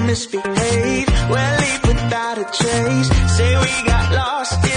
misbehave. We'll leave without a trace. Say we got lost